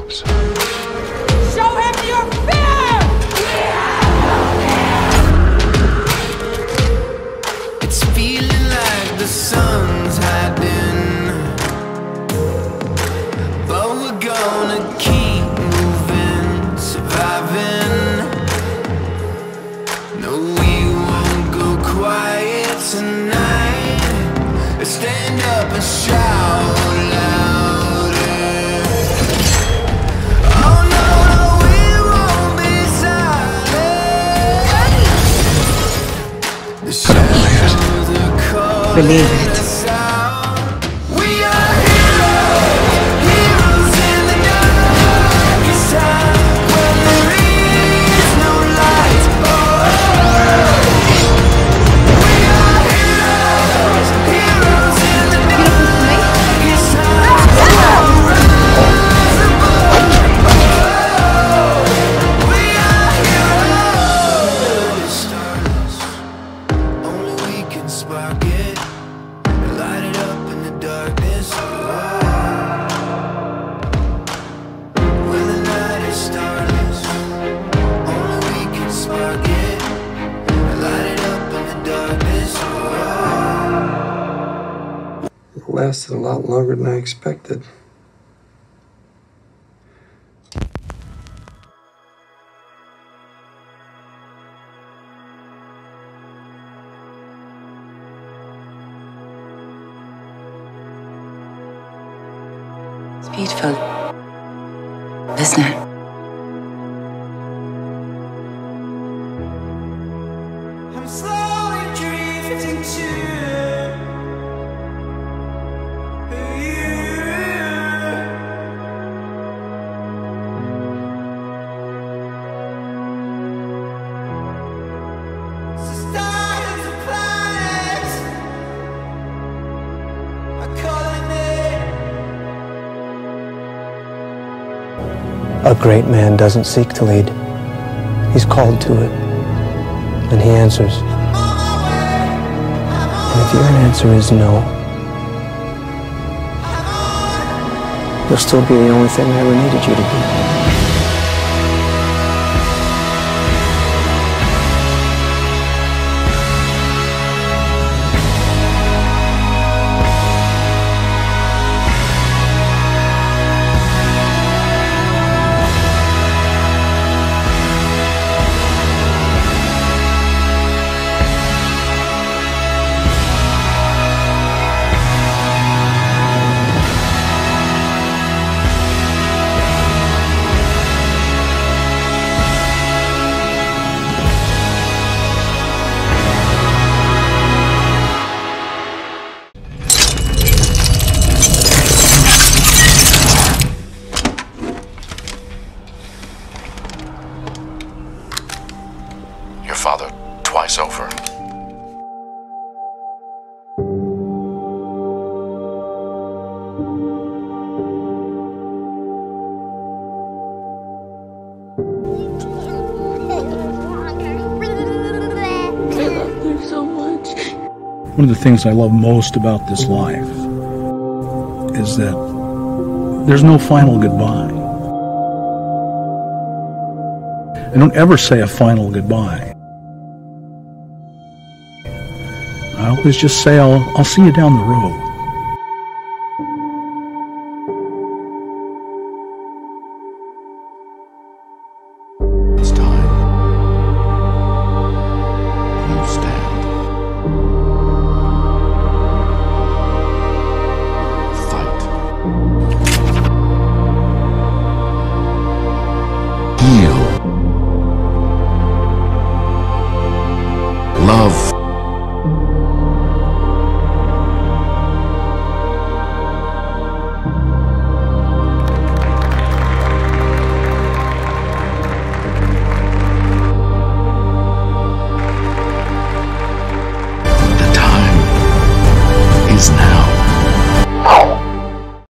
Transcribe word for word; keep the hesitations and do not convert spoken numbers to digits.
hopes. Show him your fear! It's feeling like the sun's hiding, but we're gonna keep moving, surviving. No, we won't go quiet tonight. Let's stand up and shout louder. Oh no, no, we won't be silent. The shadows are calling Believe it. us out. We are heroes, heroes in the darkest time, when there is no light. Oh, we are heroes, heroes in the darkest time. Rise above. We are heroes. Starless, only we can spark it and light it up in the darkness. When the night is starless, only we can spark it and light it up in the darkness. It lasted a lot longer than I expected. It's beautiful, isn't it? I'm slowly drifting to you. So stars and planets are calling me. A great man doesn't seek to lead. He's called to it, and he answers. And if your answer is no, you'll still be the only thing I ever needed you to be. Your father twice over. One of the things I love most about this life is that there's no final goodbye. I don't ever say a final goodbye. I always just say, I'll, I'll see you down the road.